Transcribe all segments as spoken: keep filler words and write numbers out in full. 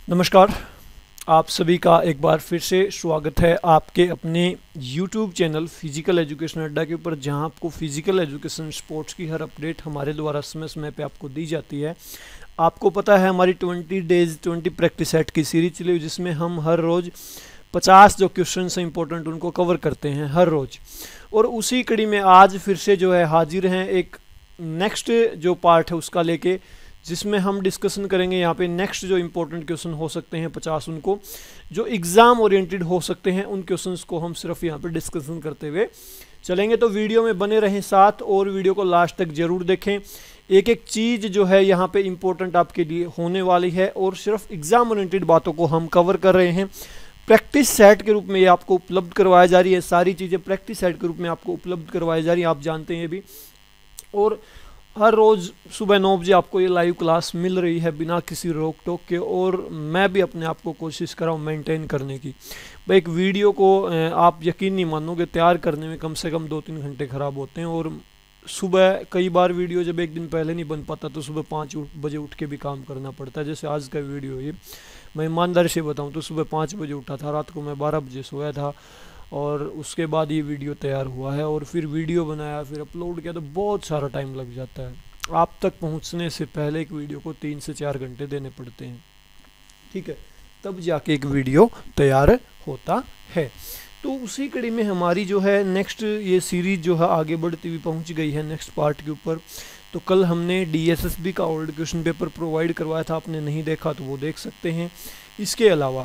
नमस्कार, आप सभी का एक बार फिर से स्वागत है आपके अपने YouTube चैनल फिजिकल एजुकेशन अड्डा के ऊपर, जहां आपको फिजिकल एजुकेशन स्पोर्ट्स की हर अपडेट हमारे द्वारा समय समय पे आपको दी जाती है। आपको पता है हमारी twenty days twenty practice set की सीरीज चली हुई, जिसमें हम हर रोज़ पचास जो क्वेश्चन हैं इंपॉर्टेंट उनको कवर करते हैं हर रोज़। और उसी कड़ी में आज फिर से जो है हाजिर हैं एक नेक्स्ट जो पार्ट है उसका लेके, जिसमें हम डिस्कशन करेंगे यहाँ पे नेक्स्ट जो इम्पोर्टेंट क्वेश्चन हो सकते हैं पचास, उनको जो एग्ज़ाम ओरिएंटेड हो सकते हैं उन क्वेश्चंस को हम सिर्फ यहाँ पे डिस्कशन करते हुए चलेंगे। तो वीडियो में बने रहें साथ और वीडियो को लास्ट तक जरूर देखें। एक एक चीज़ जो है यहाँ पे इम्पोर्टेंट आपके लिए होने वाली है और सिर्फ एग्ज़ाम ओरिएंटेड बातों को हम कवर कर रहे हैं। प्रैक्टिस सेट के रूप में ये आपको उपलब्ध करवाया जा रही है, सारी चीज़ें प्रैक्टिस सेट के रूप में आपको उपलब्ध करवाई जा रही है, आप जानते हैं भी। और हर रोज़ सुबह नौ बजे आपको ये लाइव क्लास मिल रही है बिना किसी रोक टोक के, और मैं भी अपने आप को कोशिश कर रहा हूँ मेंटेन करने की। भाई एक वीडियो को आप यकीन नहीं मानोगे तैयार करने में कम से कम दो तीन घंटे ख़राब होते हैं, और सुबह कई बार वीडियो जब एक दिन पहले नहीं बन पाता तो सुबह पाँच बजे उठ के भी काम करना पड़ता है। जैसे आज का वीडियो ये मैं ईमानदारी से बताऊँ तो सुबह पाँच बजे उठा था, रात को मैं बारह बजे सोया था, और उसके बाद ये वीडियो तैयार हुआ है, और फिर वीडियो बनाया, फिर अपलोड किया, तो बहुत सारा टाइम लग जाता है। आप तक पहुंचने से पहले एक वीडियो को तीन से चार घंटे देने पड़ते हैं, ठीक है, तब जाके एक वीडियो तैयार होता है। तो उसी कड़ी में हमारी जो है नेक्स्ट ये सीरीज जो है आगे बढ़ती हुई पहुंच गई है नेक्स्ट पार्ट के ऊपर। तो कल हमने डी एस एस बी का ओल्ड क्वेश्चन पेपर प्रोवाइड करवाया था, आपने नहीं देखा तो वो देख सकते हैं। इसके अलावा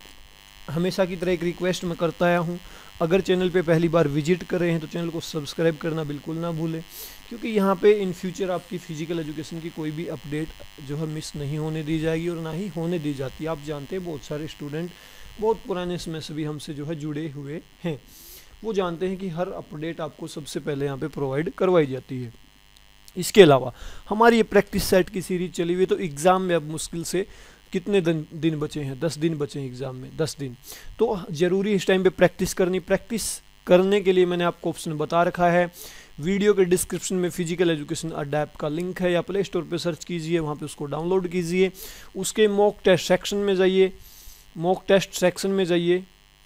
हमेशा की तरह एक रिक्वेस्ट मैं करता आया हूँ, अगर चैनल पे पहली बार विजिट कर रहे हैं तो चैनल को सब्सक्राइब करना बिल्कुल ना भूलें, क्योंकि यहाँ पे इन फ्यूचर आपकी फिजिकल एजुकेशन की कोई भी अपडेट जो है मिस नहीं होने दी जाएगी और ना ही होने दी जाती है। आप जानते हैं बहुत सारे स्टूडेंट बहुत पुराने समय से भी हमसे जो है जुड़े हुए हैं, वो जानते हैं कि हर अपडेट आपको सबसे पहले यहाँ पर प्रोवाइड करवाई जाती है। इसके अलावा हमारी ये प्रैक्टिस सेट की सीरीज चली हुई, तो एग्ज़ाम में अब मुश्किल से कितने दिन दिन बचे हैं, दस दिन बचे हैं एग्ज़ाम में, दस दिन। तो ज़रूरी इस टाइम पे प्रैक्टिस करनी। प्रैक्टिस करने के लिए मैंने आपको ऑप्शन बता रखा है, वीडियो के डिस्क्रिप्शन में फिजिकल एजुकेशन अड्डा ऐप का लिंक है, या प्ले स्टोर पे सर्च कीजिए, वहाँ पे उसको डाउनलोड कीजिए। उसके मॉक टेस्ट सेक्शन में जाइए, मॉक टेस्ट सेक्शन में जाइए,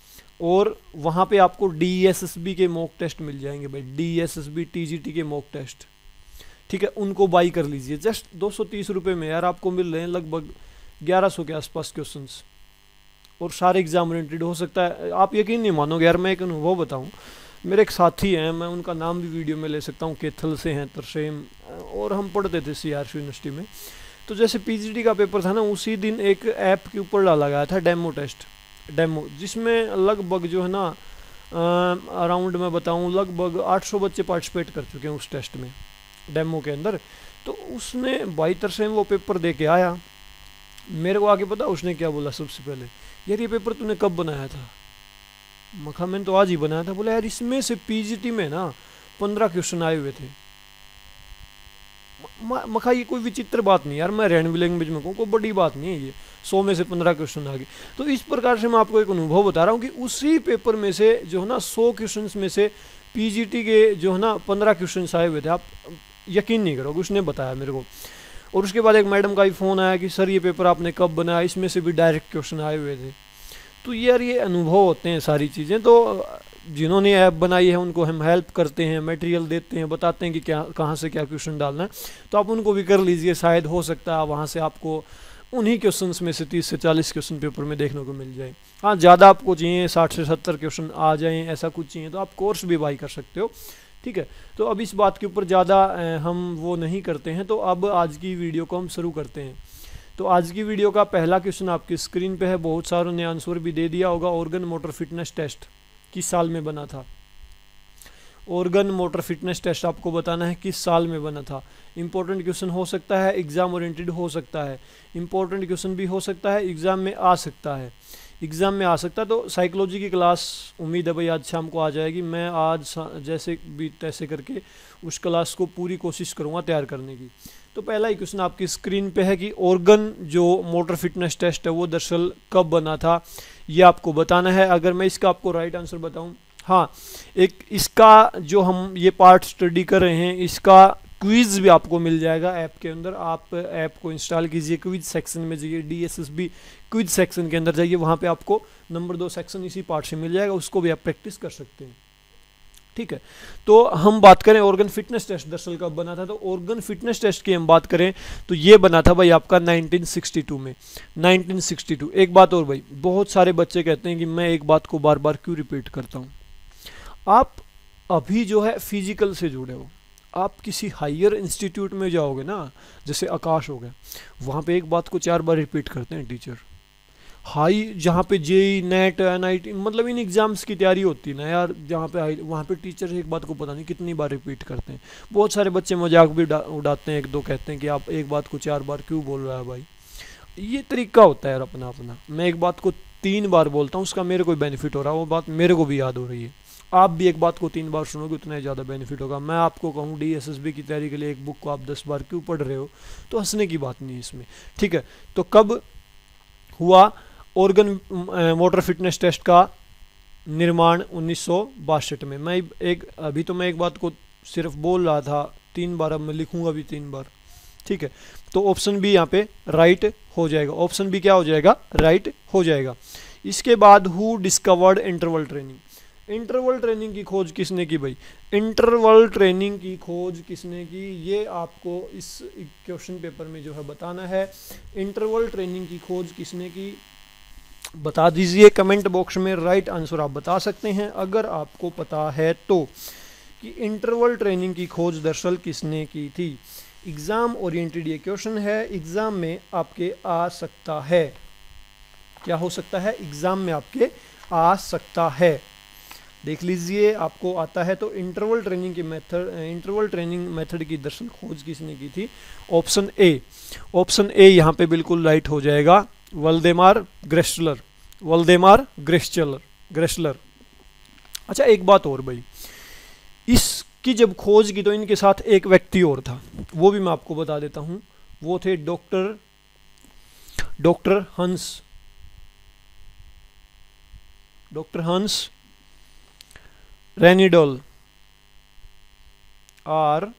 और वहाँ पे आपको डी एस एस बी के मॉक टेस्ट मिल जाएंगे भाई, D S S B T G T के मॉक टेस्ट, ठीक है, उनको बाई कर लीजिए। जस्ट दो सौ तीस रुपये में यार आपको मिल रहे हैं लगभग ग्यारह सौ के आसपास क्वेश्चंस, और सारे एग्जाम ओरिएंटेड हो सकता है। आप यकीन नहीं मानोगे यार, मैं एक अनुभव बताऊं, मेरे एक साथी हैं, मैं उनका नाम भी वीडियो में ले सकता हूं, केथल से हैं, तरसेम, और हम पढ़ते थे सी आर सी यूनिवर्सिटी में। तो जैसे पी जी टी का पेपर था ना, उसी दिन एक ऐप के ऊपर डाला गया था डेमो टेस्ट, डेमो, जिसमें लगभग जो है ना अराउंड मैं बताऊँ लगभग आठ सौ बच्चे पार्टिसिपेट कर चुके हैं उस टेस्ट में, डेमो के अंदर। तो उसने भाई तरसेम वो पेपर दे के आया, मेरे को आगे पता उसने क्या बोला सबसे पहले, यार ये पेपर तूने कब बनाया था? मखा मैंने तो आज ही बनाया था। बोला यार इसमें से पीजीटी में ना पंद्रह क्वेश्चन आए हुए थे। मखा ये कोई विचित्र बात नहीं यार, मैं रैंडम लैंग्वेज में कहूँ कोई बड़ी बात नहीं है, ये सौ में से पंद्रह क्वेश्चन आ गए। तो इस प्रकार से मैं आपको एक अनुभव बता रहा हूँ कि उसी पेपर में से जो है ना सौ क्वेश्चन में से पीजीटी के जो है ना पंद्रह क्वेश्चन आए हुए थे। आप यकीन नहीं करोगे, उसने बताया मेरे को। और उसके बाद एक मैडम का भी फ़ोन आया कि सर ये पेपर आपने कब बनाया, इसमें से भी डायरेक्ट क्वेश्चन आए हुए थे। तो यार ये अनुभव होते हैं सारी चीज़ें। तो जिन्होंने ऐप बनाई है उनको हम हेल्प करते हैं, मटेरियल देते हैं, बताते हैं कि क्या कहाँ से क्या क्वेश्चन डालना है, तो आप उनको भी कर लीजिए, शायद हो सकता है वहाँ से आपको उन्हीं क्वेश्चन में से तीस से चालीस क्वेश्चन पेपर में देखने को मिल जाए। हाँ, ज़्यादा आपको चाहिए, साठ से सत्तर क्वेश्चन आ जाएँ, ऐसा कुछ चाहिए तो आप कोर्स भी बाई कर सकते हो, ठीक है। तो अब इस बात के ऊपर ज़्यादा हम वो नहीं करते हैं। तो अब आज की वीडियो को हम शुरू करते हैं। तो आज की वीडियो का पहला क्वेश्चन आपकी स्क्रीन पे है, बहुत सारों ने आंसर भी दे दिया होगा। ऑर्गन मोटर फिटनेस टेस्ट किस साल में बना था? ऑर्गन मोटर फिटनेस टेस्ट आपको बताना है किस साल में बना था। इंपॉर्टेंट क्वेश्चन हो सकता है, एग्जाम ओरिएंटेड हो सकता है, इंपॉर्टेंट क्वेश्चन भी हो सकता है, एग्जाम में आ सकता है, एग्ज़ाम में आ सकता है। तो साइकोलॉजी की क्लास उम्मीद है भाई आज शाम को आ जाएगी। मैं आज जैसे भी तैसे करके उस क्लास को पूरी कोशिश करूँगा तैयार करने की। तो पहला ही क्वेश्चन आपकी स्क्रीन पे है कि ऑर्गन जो मोटर फिटनेस टेस्ट है वो दरअसल कब बना था, ये आपको बताना है। अगर मैं इसका आपको राइट आंसर बताऊँ, हाँ, एक इसका जो हम ये पार्ट स्टडी कर रहे हैं इसका क्विज भी आपको मिल जाएगा ऐप के अंदर। आप ऐप को इंस्टॉल कीजिए, क्विज सेक्शन में जाइए, D S S B quiz section के अंदर जाइए, वहाँ पे आपको नंबर दो सेक्शन इसी पार्ट से मिल जाएगा, उसको भी आप प्रैक्टिस कर सकते हैं। ठीक है, तो हम बात करें ऑर्गन फिटनेस टेस्ट दरअसल कब बना था, तो ऑर्गन फिटनेस टेस्ट की हम बात करें तो ये बना था भाई आपका नाइनटीन सिक्सटी टू में, नाइनटीन सिक्सटी टू। एक बात और भाई, बहुत सारे बच्चे कहते हैं कि मैं एक बात को बार बार क्यों रिपीट करता हूँ। आप अभी जो है फिजिकल से जुड़े हो, आप किसी हायर इंस्टीट्यूट में जाओगे ना, जैसे आकाश हो गया, वहाँ पे एक बात को चार बार रिपीट करते हैं टीचर। हाई जहाँ पे JE NET N I T मतलब इन एग्जाम्स की तैयारी होती है ना यार, जहाँ पे हाई वहाँ पे टीचर एक बात को पता नहीं कितनी बार रिपीट करते हैं। बहुत सारे बच्चे मजाक भी उड़ाते हैं, एक दो कहते हैं कि आप एक बात को चार बार क्यों बोल रहा है भाई। ये तरीका होता है यार अपना अपना। मैं एक बात को तीन बार बोलता हूँ, उसका मेरे को बेनिफिट हो रहा है, वो बात मेरे को भी याद हो रही है। आप भी एक बात को तीन बार सुनोगे उतना ही ज़्यादा बेनिफिट होगा। मैं आपको कहूँ डी एस एस बी की तैयारी के लिए एक बुक को आप दस बार क्यों पढ़ रहे हो, तो हंसने की बात नहीं है इसमें। ठीक है, तो कब हुआ ऑर्गन मोटर फिटनेस टेस्ट का निर्माण? उन्नीस सौ बासठ में। मैं एक अभी तो मैं एक बात को सिर्फ बोल रहा था तीन बार, अब मैं लिखूंगा भी तीन बार। ठीक है, तो ऑप्शन बी यहाँ पे राइट हो जाएगा। ऑप्शन बी क्या हो जाएगा? राइट हो जाएगा। इसके बाद who discovered interval training? Interval training की खोज किसने की भाई? इंटरवल ट्रेनिंग की खोज किसने की, ये आपको इस क्वेश्चन पेपर में जो है बताना है। इंटरवल ट्रेनिंग की खोज किसने की बता दीजिए कमेंट बॉक्स में। राइट आंसर आप बता सकते हैं अगर आपको पता है तो, कि इंटरवल ट्रेनिंग की खोज दरअसल किसने की थी। एग्जाम ओरिएंटेड ये क्वेश्चन है, एग्जाम में आपके आ सकता है। क्या हो सकता है? एग्जाम में आपके आ सकता है। देख लीजिए आपको आता है तो। इंटरवल ट्रेनिंग की मेथड इंटरवल ट्रेनिंग मेथड की दरअसल खोज किसने की थी? Option A. ऑप्शन ए यहाँ पे बिल्कुल राइट हो जाएगा, वल्डेमार ग्रेस्लर। वल्डेमार ग्रेस्लर ग्रेस्लर अच्छा एक बात और भाई, इसकी जब खोज की तो इनके साथ एक व्यक्ति और था, वो भी मैं आपको बता देता हूं। वो थे doctor doctor Hans doctor Hans Reindell, R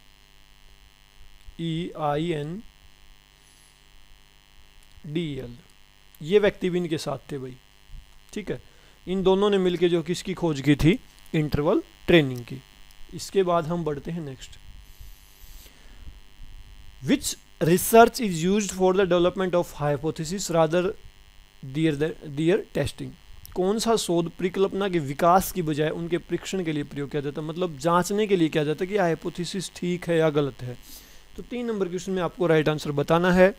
E I N D L. ये व्यक्ति भी इनके साथ थे भाई। ठीक है, इन दोनों ने मिलकर जो किसकी खोज की थी? इंटरवल ट्रेनिंग की। इसके बाद हम बढ़ते हैं next. Which research is used for the development of hypothesis rather there there testing? कौन सा शोध परिकल्पना के विकास की बजाय उनके परीक्षण के लिए प्रयोग किया जाता है, मतलब जांचने के लिए किया जाता है कि हाइपोथेसिस ठीक है या गलत है। तो तीन नंबर क्वेश्चन में आपको राइट आंसर बताना है।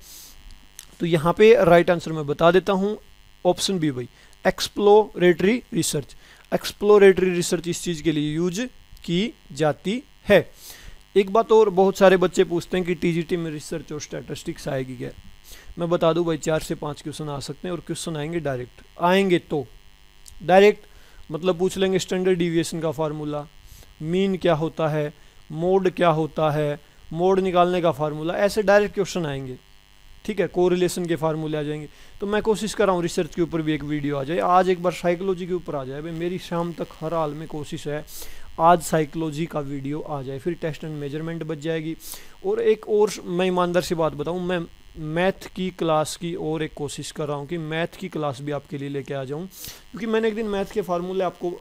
तो यहाँ पे राइट आंसर मैं बता देता हूँ, ऑप्शन बी भाई, एक्सप्लोरेटरी रिसर्च। एक्सप्लोरेटरी रिसर्च इस चीज़ के लिए यूज की जाती है। एक बात और, बहुत सारे बच्चे पूछते हैं कि टीजीटी में रिसर्च और स्टैटिस्टिक्स आएगी क्या? मैं बता दूं भाई, चार से पाँच क्वेश्चन आ सकते हैं, और क्वेश्चन आएंगे डायरेक्ट। आएंगे तो डायरेक्ट मतलब पूछ लेंगे स्टैंडर्ड डिविएशन का फार्मूला, मीन क्या होता है, मोड क्या होता है, मोड निकालने का फार्मूला, ऐसे डायरेक्ट क्वेश्चन आएंगे। ठीक है, कोरिलेशन के फार्मूले आ जाएंगे। तो मैं कोशिश कर रहा हूँ रिसर्च के ऊपर भी एक वीडियो आ जाए, आज एक बार साइकोलॉजी के ऊपर आ जाए भाई। मेरी शाम तक हर हाल में कोशिश है आज साइकोलॉजी का वीडियो आ जाए, फिर टेस्ट एंड मेजरमेंट बच जाएगी। और एक और मैं ईमानदार सी बात बताऊँ, मैं मैथ की क्लास की और एक कोशिश कर रहा हूँ कि मैथ की क्लास भी आपके लिए लेके आ जाऊँ, क्योंकि मैंने एक दिन मैथ के फार्मूले आपको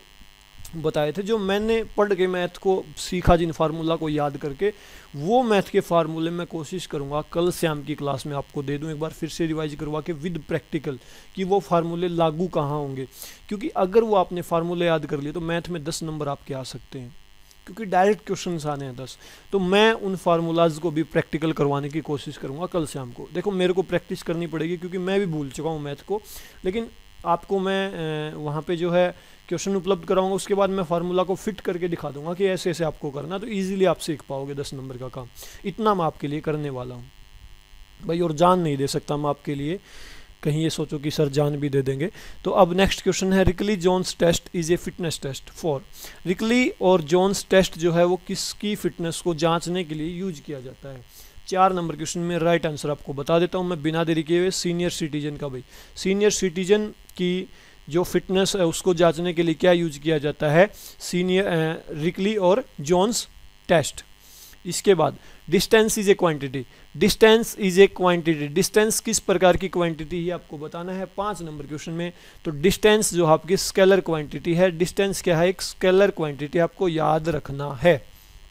बताए थे, जो मैंने पढ़ के मैथ को सीखा, जिन फार्मूला को याद करके, वो मैथ के फार्मूले मैं कोशिश करूँगा कल शाम की क्लास में आपको दे दूँ, एक बार फिर से रिवाइज करवा के विद प्रैक्टिकल, कि वो फार्मूले लागू कहाँ होंगे। क्योंकि अगर वो आपने फार्मूले याद कर लिए तो मैथ में दस नंबर आपके आ सकते हैं, क्योंकि डायरेक्ट क्वेश्चन आने हैं दस। तो मैं उन फार्मूलाज को भी प्रैक्टिकल करवाने की कोशिश करूँगा कल शाम को। देखो मेरे को प्रैक्टिस करनी पड़ेगी, क्योंकि मैं भी भूल चुका हूँ मैथ को, लेकिन आपको मैं वहाँ पे जो है क्वेश्चन उपलब्ध कराऊंगा, उसके बाद मैं फार्मूला को फिट करके दिखा दूंगा कि ऐसे ऐसे आपको करना, तो इजीली आप सीख पाओगे दस नंबर का काम। इतना मैं आपके लिए करने वाला हूँ भाई, और जान नहीं दे सकता मैं आपके लिए, कहीं ये सोचो कि सर जान भी दे देंगे। तो अब नेक्स्ट क्वेश्चन है, Rikli Jones test is a fitness test for. Rikli और जोन्स टेस्ट जो है वो किसकी फिटनेस को जांचने के लिए यूज किया जाता है? चार नंबर क्वेश्चन में राइट आंसर आपको बता देता हूँ मैं बिना देरी किए हुए। सीनियर सिटीजन का भाई, सीनियर सिटीजन की जो फिटनेस है उसको जांचने के लिए क्या यूज किया जाता है? सीनियर रिकली और जोन्स टेस्ट। इसके बाद distance is a quantity, distance is a quantity, distance किस प्रकार की क्वांटिटी है आपको बताना है पाँच नंबर क्वेश्चन में। तो डिस्टेंस जो आपकी स्केलर क्वांटिटी है, डिस्टेंस क्या है, एक स्केलर क्वांटिटी आपको याद रखना है।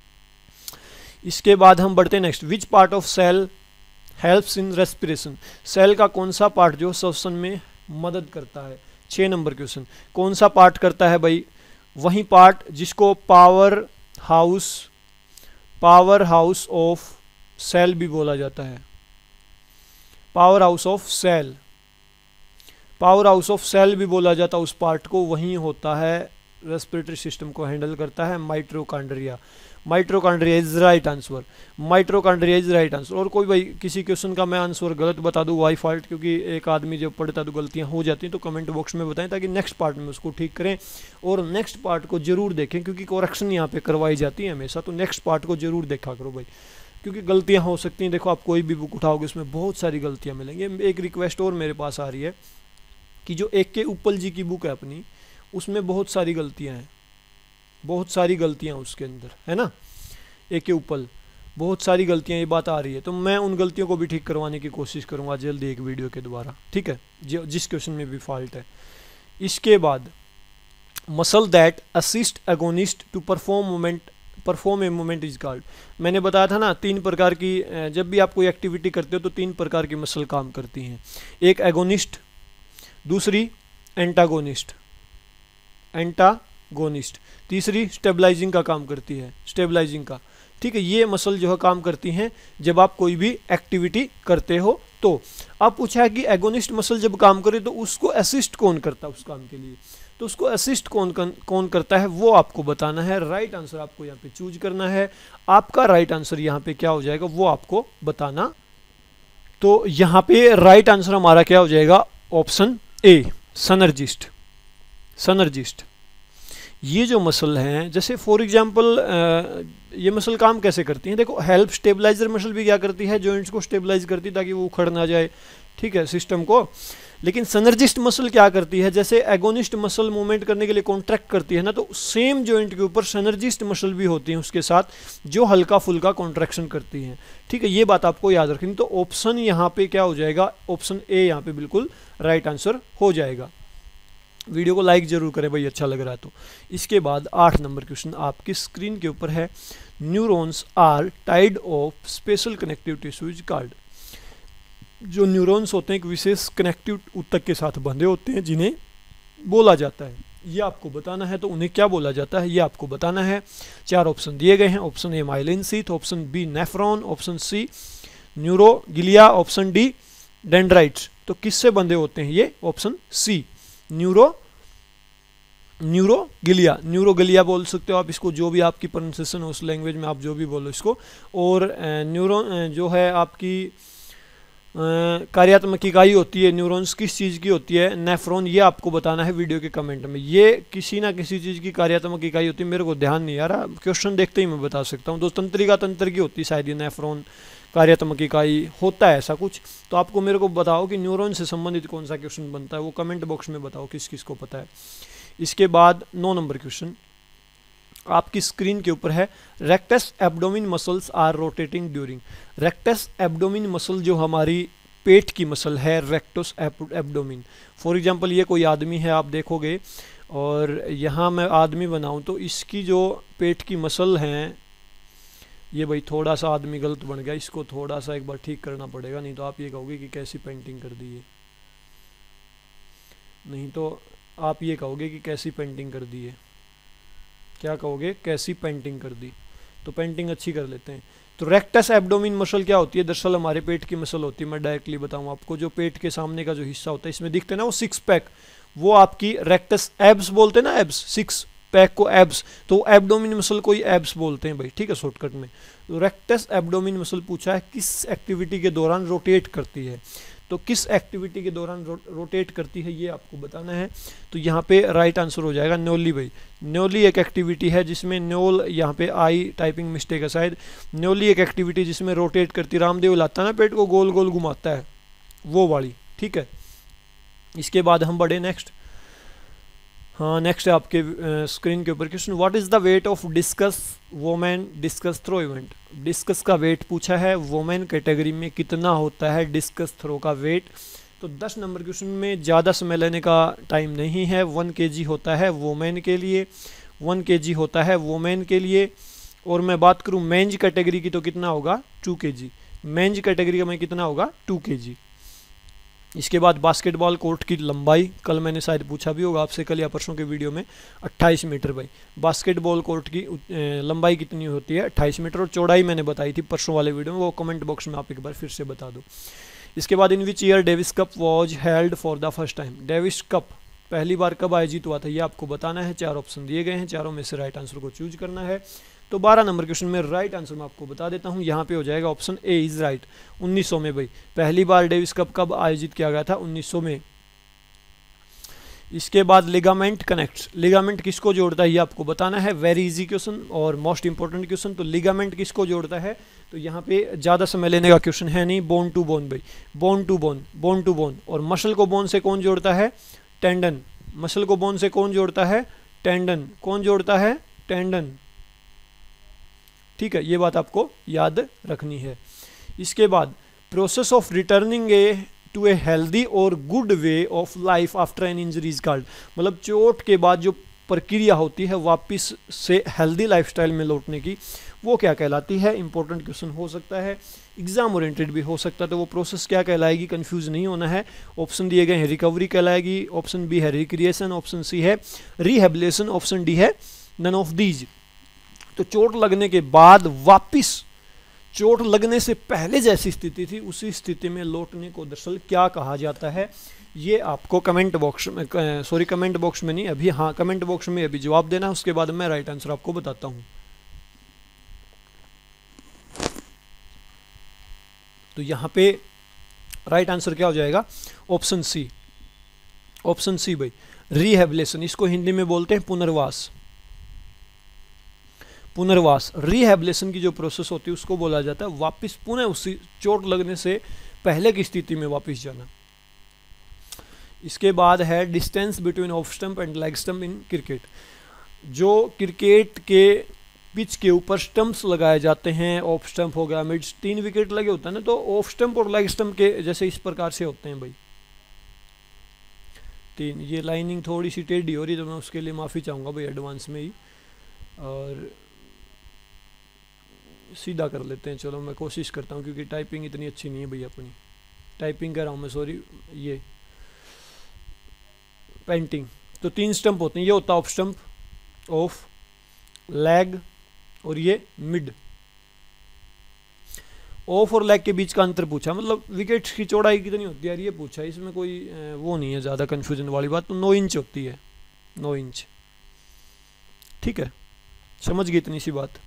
इसके बाद हम बढ़ते हैं next, which part of cell helps in respiration, cell का कौन सा पार्ट जो श्वसन में मदद करता है। छः नंबर क्वेश्चन, कौन सा पार्ट करता है भाई, वही पार्ट जिसको power house power house of cell भी बोला जाता है। Power house of cell, power house of cell भी बोला जाता है उस पार्ट को, वही होता है रेस्पिरेटरी सिस्टम को हैंडल करता है mitochondria. Mitochondria is right answer, mitochondria is right answer. और कोई भाई किसी क्वेश्चन का मैं आंसर गलत बता दूं बाई फॉल्ट, क्योंकि एक आदमी जब पढ़ता तो गलतियां हो जाती हैं, तो कमेंट बॉक्स में बताएं ताकि नेक्स्ट पार्ट में उसको ठीक करें। और नेक्स्ट पार्ट को जरूर देखें क्योंकि करेक्शन यहाँ पे करवाई जाती है हमेशा, तो नेक्स्ट पार्ट को जरूर देखा करो भाई, क्योंकि गलतियाँ हो सकती हैं। देखो आप कोई भी बुक उठाओगे उसमें बहुत सारी गलतियाँ मिलेंगी। एक रिक्वेस्ट और मेरे पास आ रही है कि जो एक के उपल जी की बुक है अपनी, उसमें बहुत सारी गलतियाँ हैं, बहुत सारी गलतियाँ उसके अंदर है ना, एक के उपल बहुत सारी गलतियाँ, ये बात आ रही है। तो मैं उन गलतियों को भी ठीक करवाने की कोशिश करूँगा जल्दी एक वीडियो के द्वारा, ठीक है, जो जिस क्वेश्चन में भी फॉल्ट है। इसके बाद muscle that assist agonist to perform movement perform a movement is called. मैंने बताया था ना तीन प्रकार की, जब भी आप कोई एक्टिविटी करते हो तो तीन प्रकार की मसल काम करती हैं, एक एगोनिस्ट, दूसरी एंटागोनिस्ट एंटागोनिस्ट तीसरी स्टेबलाइजिंग का काम करती है, स्टेबलाइजिंग का, ठीक है। ये मसल जो है काम करती हैं जब आप कोई भी एक्टिविटी करते हो। तो अब पूछा है कि एगोनिस्ट मसल जब काम करे तो उसको असिस्ट कौन करता है उस काम के लिए, तो उसको असिस्ट कौन कौन करता है वो आपको बताना है। राइट आंसर आपको यहाँ पे चूज करना है, आपका राइट आंसर यहाँ पे क्या हो जाएगा वो आपको बताना। तो यहाँ पे राइट आंसर हमारा क्या हो जाएगा, ऑप्शन ए सनर्जिस्ट। सनर्जिस्ट ये जो मसल हैं, जैसे फॉर एग्जांपल ये मसल काम कैसे करती हैं, देखो हेल्प स्टेबलाइजर मसल भी क्या करती है, जॉइंट्स को स्टेबलाइज करती है ताकि वो उखड़ ना जाए, ठीक है, सिस्टम को। लेकिन सनर्जिस्ट मसल क्या करती है, जैसे एगोनिस्ट मसल मूवमेंट करने के लिए कॉन्ट्रैक्ट करती है ना, तो सेम जॉइंट के ऊपर सनर्जिस्ट मसल भी होती हैं उसके साथ जो हल्का फुल्का कॉन्ट्रैक्शन करती हैं, ठीक है। ये बात आपको याद रखनी। तो ऑप्शन यहाँ पे क्या हो जाएगा, ऑप्शन ए यहाँ पे बिल्कुल राइट आंसर हो जाएगा। वीडियो को लाइक जरूर करें भाई, अच्छा लग रहा है तो। इसके बाद आठ नंबर क्वेश्चन आपकी स्क्रीन के ऊपर है, neurons are tied of special connective tissues called. जो न्यूरॉन्स होते हैं एक विशेष कनेक्टिव ऊतक के साथ बंधे होते हैं जिन्हें बोला जाता है, ये आपको बताना है। तो उन्हें क्या बोला जाता है ये आपको बताना है। चार ऑप्शन दिए गए हैं, option A myelin sheath, option B nephron, option C neuroglia, option D dendrites. तो किससे बंधे होते हैं ये, ऑप्शन सी न्यूरो न्यूरोगिलिया, न्यूरोगिलिया बोल सकते हो आप इसको, जो भी आपकी प्रोनाउंसिएशन हो उस लैंग्वेज में आप जो भी बोलो इसको। और न्यूरो जो है आपकी कार्यात्मक इकाई होती है न्यूरॉन्स किस चीज़ की होती है, नेफ्रॉन, ये आपको बताना है वीडियो के कमेंट में। ये किसी ना किसी चीज़ की कार्यात्मक इकाई होती है, मेरे को ध्यान नहीं आ रहा, क्वेश्चन देखते ही मैं बता सकता हूँ। तो तंत्रिका तंत्र की होती है शायद ये नेफ्रॉन, कार्यात्मक इकाई होता है ऐसा कुछ। तो आपको मेरे को बताओ कि न्यूरॉन से संबंधित कौन सा क्वेश्चन बनता है, वो कमेंट बॉक्स में बताओ किस किस को पता है। इसके बाद नौ नंबर क्वेश्चन आपकी स्क्रीन के ऊपर है, rectus abdomen muscles are rotating during. Rectus abdomen muscle जो हमारी पेट की मसल है, रेक्टस एब्डोमिन। फॉर एग्जांपल ये कोई आदमी है, आप देखोगे और यहाँ मैं आदमी बनाऊँ तो इसकी जो पेट की मसल हैं, ये भाई थोड़ा सा आदमी गलत बन गया, इसको थोड़ा सा एक बार ठीक करना पड़ेगा, नहीं तो आप ये कहोगे कि कैसी पेंटिंग कर दी है, नहीं तो आप ये कहोगे कि कैसी पेंटिंग कर दी है, क्या कहोगे, कैसी पेंटिंग कर दी। तो पेंटिंग अच्छी कर लेते हैं। तो रेक्टस एब्डोमिन मसल क्या होती है, दरअसल हमारे पेट की मसल होती है। मैं डायरेक्टली बताऊं आपको, जो पेट के सामने का जो हिस्सा होता है इसमें दिखते हैं ना वो सिक्स पैक, वो आपकी रेक्टस एब्स बोलते हैं ना, एब्स, सिक्स पैक को एब्स, तो एब्डोमिन मसल को ही एब्स बोलते हैं भाई, ठीक है, शॉर्टकट में। तो रेक्टस एब्डोमिन मसल पूछा है किस एक्टिविटी के दौरान रोटेट करती है, तो किस एक्टिविटी के दौरान रो, रोटेट करती है ये आपको बताना है। तो यहाँ पे राइट आंसर हो जाएगा न्योली भाई। न्योली एक एक्टिविटी है जिसमें न्योल, यहाँ पे आई टाइपिंग मिस्टेक है शायद, न्योली एक एक्टिविटी जिसमें रोटेट करती, रामदेव लाता ना पेट को गोल गोल घुमाता है वो वाली, ठीक है। इसके बाद हम बढ़े नेक्स्ट, हाँ, नेक्स्ट है आपके स्क्रीन के ऊपर question, what is the weight of discus women discus throw event. Discus का वेट पूछा है, वोमेन कैटेगरी में कितना होता है डिस्कस थ्रो का वेट। तो दस नंबर क्वेश्चन में ज़्यादा समय लेने का टाइम नहीं है। वन के जी होता है वोमेन के लिए, वन के जी होता है वोमेन के लिए। और मैं बात करूँ मेंज कैटेगरी की तो कितना होगा, टू के जी। मेंज कैटेगरी का में कितना होगा, टू के जी। इसके बाद बास्केटबॉल कोर्ट की लंबाई, कल मैंने शायद पूछा भी होगा आपसे, कल या परसों के वीडियो में, अट्ठाईस मीटर भाई। बास्केटबॉल कोर्ट की लंबाई कितनी होती है, अट्ठाईस मीटर। और चौड़ाई मैंने बताई थी परसों वाले वीडियो में, वो कमेंट बॉक्स में आप एक बार फिर से बता दो। इसके बाद in which year Davis Cup was held for the first time. Davis Cup पहली बार कब आयोजित हुआ था, ये आपको बताना है। चार ऑप्शन दिए गए हैं, चारों में से राइट आंसर को चूज करना है। तो बारह नंबर क्वेश्चन में राइट आंसर मैं आपको बता देता हूँ, यहाँ पे हो जाएगा ऑप्शन ए इज राइट। उन्नीस सौ में भाई पहली बार डेविस कप कब आयोजित किया गया था, उन्नीस सौ में। इसके बाद लिगामेंट कनेक्ट्स, लिगामेंट किसको जोड़ता है ये आपको बताना है। वेरी इजी क्वेश्चन और मोस्ट इंपॉर्टेंट क्वेश्चन। तो लिगामेंट किसको जोड़ता है, तो यहाँ पे ज़्यादा समय लेने का क्वेश्चन है नहीं। बोन टू बोन भाई, bone to bone, bone to bone. और मसल को बोन से कौन जोड़ता है, टेंडन। मसल को बोन से कौन जोड़ता है, टेंडन। कौन जोड़ता है, टेंडन। ठीक है, ये बात आपको याद रखनी है। इसके बाद process of returning a to a healthy और good way of life after an injury is called. मतलब चोट के बाद जो प्रक्रिया होती है वापस से हेल्दी लाइफस्टाइल में लौटने की, वो क्या कहलाती है। इंपॉर्टेंट क्वेश्चन हो सकता है, एग्जाम ओरिएंटेड भी हो सकता है। तो वो प्रोसेस क्या कहलाएगी, कंफ्यूज नहीं होना है। ऑप्शन दिए गए हैं, रिकवरी कहलाएगी, ऑप्शन बी है रिक्रिएशन, ऑप्शन सी है रिहेबिलिटेशन, ऑप्शन डी है नन ऑफ दीज। तो चोट लगने के बाद वापिस चोट लगने से पहले जैसी स्थिति थी उसी स्थिति में लौटने को दरअसल क्या कहा जाता है, ये आपको कमेंट बॉक्स में, सॉरी कमेंट बॉक्स में नहीं अभी, हाँ कमेंट बॉक्स में अभी जवाब देना है। उसके बाद मैं राइट आंसर आपको बताता हूँ। तो यहाँ पे राइट आंसर क्या हो जाएगा, ऑप्शन सी। ऑप्शन सी भाई, रिहेबिलिटेशन। इसको हिंदी में बोलते हैं पुनर्वास। पुनर्वास, रिहेबिलिटेशन की जो प्रोसेस होती है उसको बोला जाता है वापस पुनः उसी चोट लगने से पहले की स्थिति में वापस जाना। इसके बाद है distance between off stump and leg stump in cricket. जो क्रिकेट के पिच के ऊपर स्टंप्स लगाए जाते हैं, ऑफ स्टंप हो गया, मिड, तीन विकेट लगे होते हैं ना, तो ऑफ स्टंप और लेग स्टंप के जैसे इस प्रकार से होते हैं भाई तीन। ये लाइनिंग थोड़ी सी टेढ़ी हो रही है तो मैं उसके लिए माफ़ी चाहूँगा भाई एडवांस में ही, और सीधा कर लेते हैं। चलो मैं कोशिश करता हूँ क्योंकि टाइपिंग इतनी अच्छी नहीं है भैया अपनी, टाइपिंग कर रहा हूँ मैं, सॉरी, ये पेंटिंग। तो तीन स्टंप होते हैं, ये होता है ऑफ स्टंप, ऑफ, लेग और ये मिड। ऑफ और लेग के बीच का अंतर पूछा, मतलब विकेट की चौड़ाई कितनी होती है यार ये पूछा। इसमें कोई वो नहीं है ज़्यादा कन्फ्यूजन वाली बात। तो नौ इंच होती है, नौ इंच। ठीक है, समझ गई इतनी सी बात।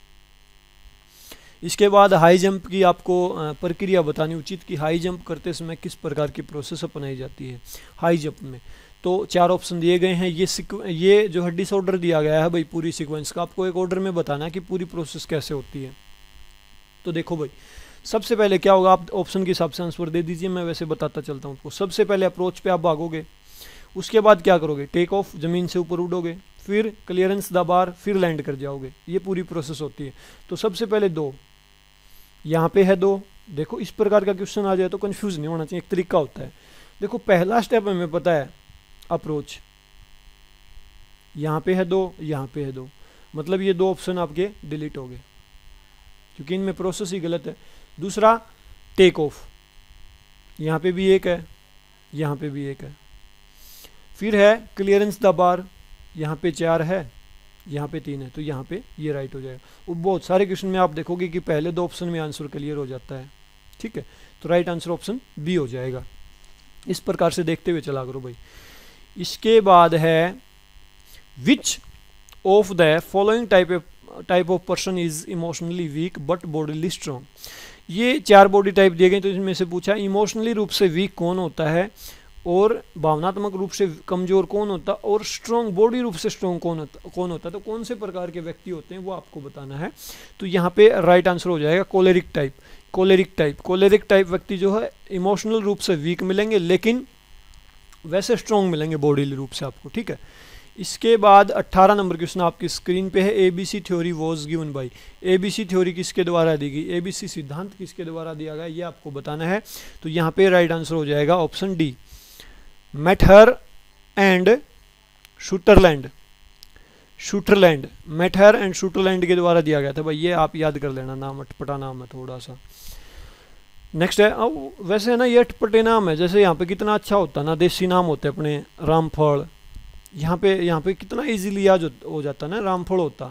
इसके बाद हाई जंप की आपको प्रक्रिया बतानी उचित कि हाई जंप करते समय किस प्रकार की प्रोसेस अपनाई जाती है हाई जंप में। तो चार ऑप्शन दिए गए हैं। ये ये जो है डिसऑर्डर दिया गया है भाई पूरी सीक्वेंस का, आपको एक ऑर्डर में बताना है कि पूरी प्रोसेस कैसे होती है। तो देखो भाई, सबसे पहले क्या होगा, आप ऑप्शन के हिसाब से आंसर दे दीजिए, मैं वैसे बताता चलता हूँ आपको। सबसे पहले अप्रोच पे आप भागोगे, उसके बाद क्या करोगे, टेक ऑफ, ज़मीन से ऊपर उड़ोगे, फिर क्लियरेंस द बार, फिर लैंड कर जाओगे। ये पूरी प्रोसेस होती है। तो सबसे पहले दो, यहाँ पे है दो। देखो इस प्रकार का क्वेश्चन आ जाए तो कंफ्यूज नहीं होना चाहिए, एक तरीका होता है। देखो पहला स्टेप हमें पता है अप्रोच, यहाँ पे है दो, यहाँ पे है दो, मतलब ये दो ऑप्शन आपके डिलीट हो गए क्योंकि इनमें प्रोसेस ही गलत है। दूसरा टेक ऑफ, यहाँ पे भी एक है, यहाँ पे भी एक है। फिर है क्लियरेंस द बार, यहाँ पे चार है, यहाँ पे तीन है, तो यहाँ पे ये राइट हो जाएगा। वो बहुत सारे क्वेश्चन में आप देखोगे कि पहले दो ऑप्शन में आंसर क्लियर हो जाता है। ठीक है, तो राइट आंसर ऑप्शन बी हो जाएगा। इस प्रकार से देखते हुए चला करो भाई। इसके बाद है which of the following type type of person is emotionally weak but bodily strong. ये चार बॉडी टाइप दिए गए, तो इसमें से पूछा इमोशनली रूप से वीक कौन होता है, और भावनात्मक रूप से कमजोर कौन होता है, और स्ट्रॉन्ग बॉडी रूप से स्ट्रॉन्ग कौन होता कौन होता है। तो कौन से प्रकार के व्यक्ति होते हैं वो आपको बताना है। तो यहाँ पे राइट आंसर हो जाएगा choleric type. Choleric type choleric type व्यक्ति जो है इमोशनल रूप से वीक मिलेंगे लेकिन वैसे स्ट्रॉन्ग मिलेंगे बॉडी रूप से आपको। ठीक है, इसके बाद अट्ठारह नंबर क्वेश्चन आपकी स्क्रीन पे है, ABC theory was given by. ABC theory किसके द्वारा दी गई, एबीसी सिद्धांत किसके द्वारा दिया गया, ये आपको बताना है। तो यहाँ पे राइट आंसर हो जाएगा option D, Mather and Sutherland. Sutherland, Mather and Sutherland के द्वारा दिया गया था भाई, ये आप याद कर लेना, नाम अटपटा नाम है थोड़ा सा। नेक्स्ट है, अब वैसे है ना ये अटपटे नाम है, जैसे यहाँ पे कितना अच्छा होता ना, देसी नाम होते अपने, रामफल, यहाँ पे यहाँ पे कितना इजीली याद हो जाता ना, रामफल होता,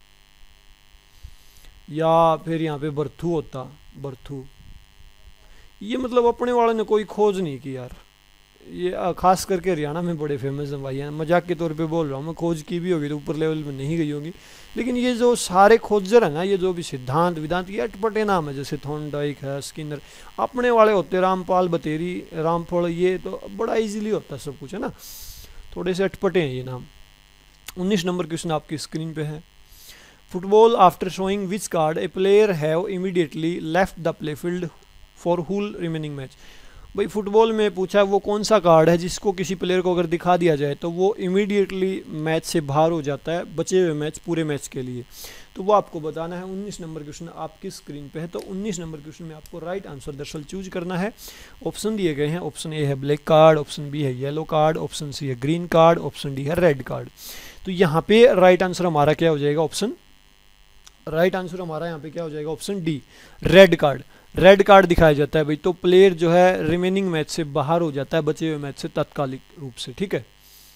या फिर यहाँ पे बर्थू होता, बर्थू। ये मतलब अपने वाले ने कोई खोज नहीं की यार, ये खास करके हरियाणा में बड़े फेमस हैं भाई, मजाक के तौर पे बोल रहा हूँ मैं, खोज की भी होगी तो ऊपर लेवल में नहीं गई होगी, लेकिन ये जो सारे खोजर है ना, ये जो भी सिद्धांत विदांत, ये अटपटे नाम है, जैसे थॉर्नडाइक है, स्किनर, अपने वाले होते, रामपाल, बतेरी, रामफल, ये तो बड़ा इजीली होता है सब कुछ है ना, थोड़े से अटपटे हैं ये नाम। उन्नीस नंबर क्वेश्चन आपकी स्क्रीन पे है, football after showing which card a player have immediately left the play field for whole remaining match. भाई फुटबॉल में पूछा है वो कौन सा कार्ड है जिसको किसी प्लेयर को अगर दिखा दिया जाए तो वो इमीडिएटली मैच से बाहर हो जाता है, बचे हुए मैच, पूरे मैच के लिए, तो वो आपको बताना है। उन्नीस नंबर क्वेश्चन आपकी स्क्रीन पे है, तो उन्नीस नंबर क्वेश्चन में आपको राइट आंसर दरअसल चूज करना है। ऑप्शन दिए गए हैं, ऑप्शन ए है ब्लैक कार्ड, ऑप्शन बी है येलो कार्ड, ऑप्शन सी है ग्रीन कार्ड, ऑप्शन डी है रेड कार्ड। तो यहाँ पे राइट आंसर हमारा क्या हो जाएगा, ऑप्शन, राइट आंसर हमारा यहाँ पे क्या हो जाएगा, option D, red card. Red card दिखाया जाता है भाई, तो प्लेयर जो है रिमेनिंग मैच से बाहर हो जाता है, बचे हुए मैच से तात्कालिक रूप से, ठीक है।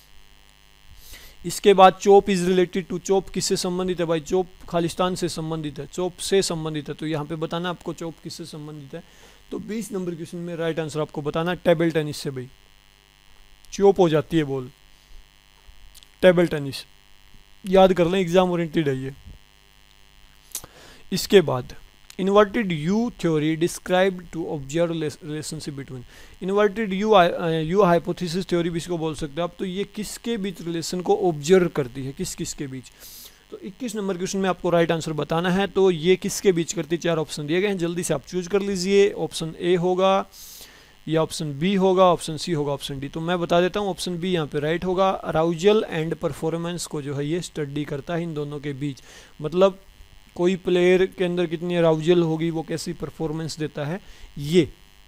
इसके बाद chop is related to, chop किससे संबंधित है भाई, चोप खालिस्तान से संबंधित है, चोप से संबंधित है, तो यहाँ पे बताना आपको चोप किससे संबंधित है। तो बीस नंबर क्वेश्चन में राइट आंसर आपको बताना टेबल टेनिस से भाई, चोप हो जाती है बॉल, टेबल टेनिस, याद कर लें, एग्जाम ओरिएंटेड है ये। इसके बाद inverted U theory describe to observe relationship between, inverted U U hypothesis theory भी इसको बोल सकते हैं आप, तो ये किसके बीच रिलेशन को ऑब्जर्व करती है, किस किस के बीच। तो इक्कीस नंबर क्वेश्चन में आपको राइट आंसर बताना है, तो ये किसके बीच करती है, चार ऑप्शन दिए गए हैं, जल्दी से आप चूज कर लीजिए। ऑप्शन ए होगा, या ऑप्शन बी होगा, ऑप्शन सी होगा, ऑप्शन डी। तो मैं बता देता हूँ ऑप्शन बी यहाँ पे राइट होगा, अराउजल एंड परफॉर्मेंस को जो है ये स्टडी करता है इन दोनों के बीच, मतलब कोई प्लेयर के अंदर कितनी अराउजल होगी, वो कैसी परफॉर्मेंस देता है ये।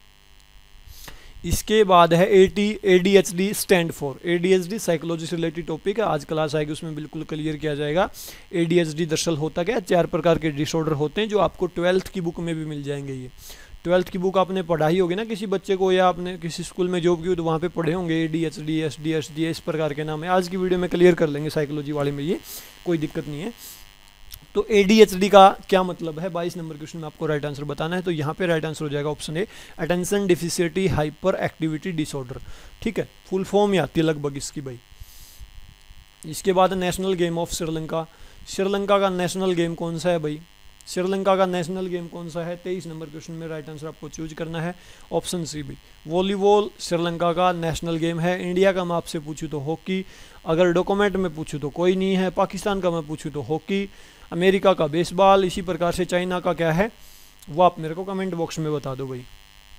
इसके बाद है at ADHD stand for, ADHD psychology से रिलेटेड टॉपिक है, आज क्लास आएगी उसमें बिल्कुल क्लियर किया जाएगा। एडीएचडी दरअसल होता क्या है, चार प्रकार के डिसऑर्डर होते हैं जो आपको ट्वेल्थ की बुक में भी मिल जाएंगे। ये ट्वेल्थ की बुक आपने पढ़ाई होगी ना किसी बच्चे को, या आपने किसी स्कूल में जॉब की हो तो वहाँ पे पढ़े होंगे, एडीएचडी, एसडीएचडी, इस प्रकार के नाम है। आज की वीडियो में क्लियर कर लेंगे साइकोलॉजी वाले में, ये कोई दिक्कत नहीं है। तो एडीएचडी का क्या मतलब है, बाईस नंबर क्वेश्चन में आपको राइट आंसर बताना है, तो यहाँ पे राइट आंसर हो जाएगा option A, attention deficiency hyper activity disorder, ठीक है, फुल फॉर्म ही आती है लगभग इसकी भाई। इसके बाद national game of Sri Lanka, Sri Lanka का नेशनल गेम कौन सा है भाई, श्रीलंका का नेशनल गेम कौन सा है, तेईस नंबर क्वेश्चन में राइट आंसर आपको चूज करना है, ऑप्शन सी भाई, वॉलीबॉल श्रीलंका का नेशनल गेम है। इंडिया का मैं आपसे पूछूँ तो हॉकी, अगर डॉक्यूमेंट में पूछूँ तो कोई नहीं है, पाकिस्तान का मैं पूछूँ तो हॉकी, अमेरिका का बेसबॉल, इसी प्रकार से चाइना का क्या है वो आप मेरे को कमेंट बॉक्स में बता दो भाई।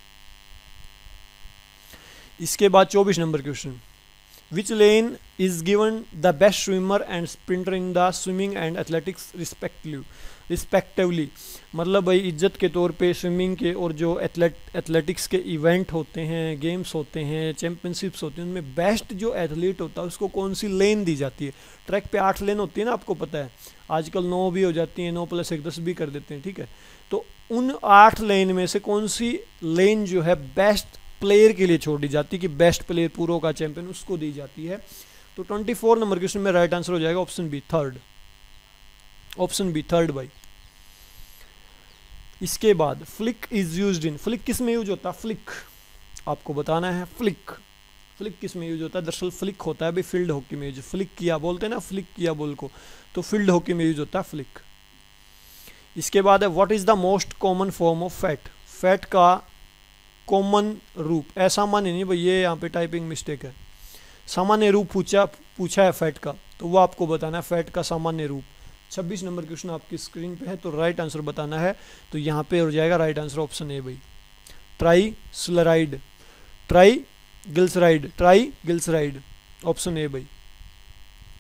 इसके बाद चौबीस number question, which lane is given the best swimmer and sprinter in the swimming and athletics respectively, respectively मतलब भाई इज्जत के तौर पे स्विमिंग के और जो एथलेट एथलेटिक्स के इवेंट होते हैं, गेम्स होते हैं, चैंपियनशिप्स होती हैं, उनमें बेस्ट जो एथलीट होता है उसको कौन सी लेन दी जाती है। ट्रैक पे आठ लेन होती है ना, आपको पता है, आजकल नौ भी हो जाती हैं, नौ प्लस एक दस भी कर देते हैं, ठीक है। तो उन आठ लेन में से कौन सी लेन जो है बेस्ट प्लेयर के लिए छोड़ दी जाती है, कि बेस्ट प्लेयर पूरों का चैंपियन उसको दी जाती है। तो ट्वेंटी फोर नंबर क्वेश्चन में राइट आंसर हो जाएगा option B, third, option B third भाई। इसके बाद flick is used in, flick किस में यूज होता है, फ्लिक आपको बताना है, फ्लिक फ्लिक किस में यूज होता है, दरअसल फ्लिक होता है भाई फील्ड हॉकी में यूज, फ्लिक किया बोलते हैं ना, फ्लिक किया बॉल को, तो फील्ड हॉकी में यूज होता है फ्लिक। इसके बाद है what is the most common form of fat, fat का कॉमन रूप, असामान्य नहीं भाई, ये यहाँ पे टाइपिंग मिस्टेक है, सामान्य रूप पूछा पूछा है फैट का, तो वो आपको बताना है फैट का सामान्य रूप। छब्बीस नंबर क्वेश्चन आपकी स्क्रीन पे है, तो राइट आंसर बताना है, तो यहाँ पे हो जाएगा राइट आंसर ऑप्शन ए भाई, triglyceride, triglyceride, triglyceride, option A भाई।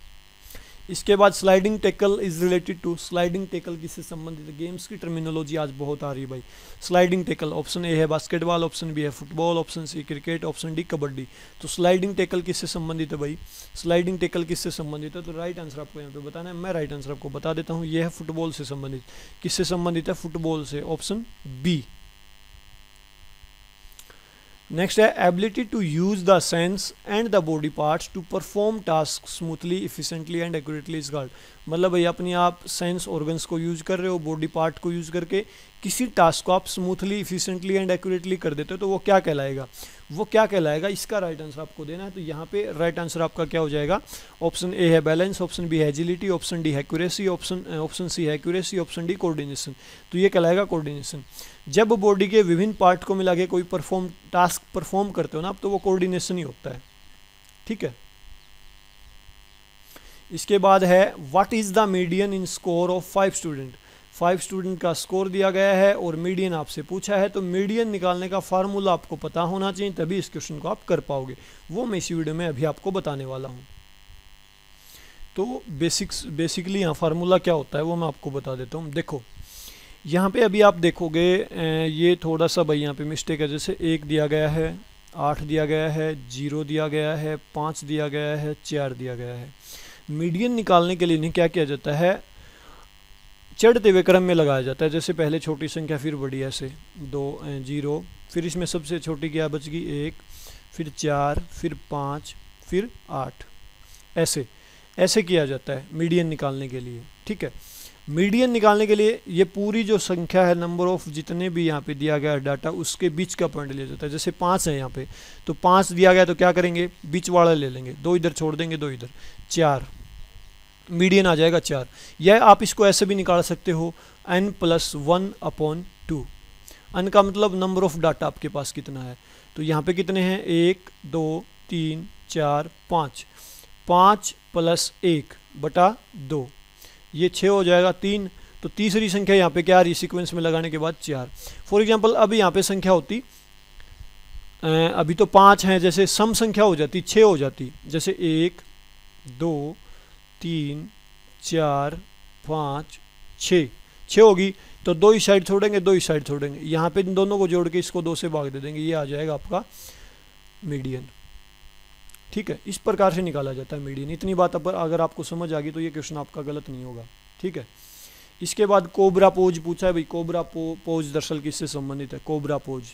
इसके बाद sliding tackle is related to, sliding tackle किससे संबंधित है? गेम्स की टर्मिनोलॉजी आज बहुत आ रही है भाई। स्लाइडिंग टैकल ऑप्शन ए है बास्केटबॉल, ऑप्शन बी है football, option C cricket, option D kabaddi. तो स्लाइडिंग टैकल किससे संबंधित है भाई? स्लाइडिंग टैकल किससे संबंधित है? तो राइट आंसर आपको यहाँ पे बताना है। मैं राइट आंसर आपको बता देता हूँ, यह है फुटबॉल से संबंधित। किससे संबंधित है? फुटबॉल से, ऑप्शन बी। नेक्स्ट है ability to use the sense and the body parts to perform task smoothly efficiently and accurately is called. मतलब भाई अपनी आप सेंस ऑर्गन्स को यूज कर रहे हो, बॉडी पार्ट को यूज करके किसी टास्क को आप स्मूथली इफिशिएंटली एंड एक्यूरेटली कर देते हो, तो वो क्या कहलाएगा? वो क्या कहलाएगा? इसका राइट आंसर आपको देना है। तो यहाँ पे राइट आंसर आपका क्या हो जाएगा? ऑप्शन ए है बैलेंस, ऑप्शन बी है एजिलिटी, ऑप्शन डी है एक्यूरेसी, ऑप्शन ऑप्शन सी है एक्यूरेसी, ऑप्शन डी कोऑर्डिनेशन। तो ये कहलाएगा कोऑर्डिनेशन। जब बॉडी के विभिन्न पार्ट को मिला के कोई परफॉर्म टास्क परफॉर्म करते हो ना आप, तो वो कोऑर्डिनेशन ही होता है। ठीक है। इसके बाद है what is the median in score of five student. Five student का स्कोर दिया गया है और मीडियन आपसे पूछा है, तो मीडियन निकालने का फार्मूला आपको पता होना चाहिए, तभी इस क्वेश्चन को आप कर पाओगे। वो मैं इस वीडियो में अभी आपको बताने वाला हूँ। तो बेसिक्स बेसिकली यहाँ फार्मूला क्या होता है वो मैं आपको बता देता हूँ। देखो यहाँ पे अभी आप देखोगे ये थोड़ा सा भाई यहाँ पे मिस्टेक है। जैसे एक दिया गया है, आठ दिया गया है, जीरो दिया गया है, पाँच दिया गया है, चार दिया गया है। मीडियन निकालने के लिए नहीं क्या किया जाता है, चढ़ते हुए क्रम में लगाया जाता है। जैसे पहले छोटी संख्या फिर बड़ी, ऐसे दो, जीरो, फिर इसमें सबसे छोटी क्या बच गई? एक, फिर चार, फिर पाँच, फिर आठ। ऐसे ऐसे किया जाता है मीडियन निकालने के लिए। ठीक है। मीडियन निकालने के लिए ये पूरी जो संख्या है, नंबर ऑफ जितने भी यहाँ पे दिया गया है डाटा, उसके बीच का पॉइंट लिया जाता है। जैसे पाँच है यहाँ पे, तो पाँच दिया गया तो क्या करेंगे? बीच वाला ले लेंगे, दो इधर छोड़ देंगे, दो इधर, चार, मीडियन आ जाएगा चार। या आप इसको ऐसे भी निकाल सकते हो, N plus one upon two. N का मतलब नंबर ऑफ डाटा आपके पास कितना है। तो यहाँ पे कितने हैं? एक, दो, तीन, चार, पाँच। पाँच प्लस एक बटा दो, ये छः हो जाएगा, तीन। तो तीसरी संख्या यहाँ पे क्या आ रही है सीक्वेंस में लगाने के बाद? चार। फॉर एग्जांपल अब यहाँ पे संख्या होती, अभी तो पाँच हैं, जैसे सम संख्या हो जाती, छः हो जाती। जैसे एक, दो, तीन, चार, पाँच, छः, छः होगी तो दो ही साइड छोड़ेंगे, दो ही साइड छोड़ेंगे। यहाँ पे इन दोनों को जोड़ के इसको दो से भाग दे देंगे, ये आ जाएगा आपका मीडियन। ठीक है। इस प्रकार से निकाला जाता है मीडियन। इतनी बात पर अगर आपको समझ आ गई तो ये क्वेश्चन आपका गलत नहीं होगा। ठीक है। इसके बाद कोबरा पोज पूछा है भाई। कोबरा पो, पोज दरअसल किससे संबंधित है? Cobra pose,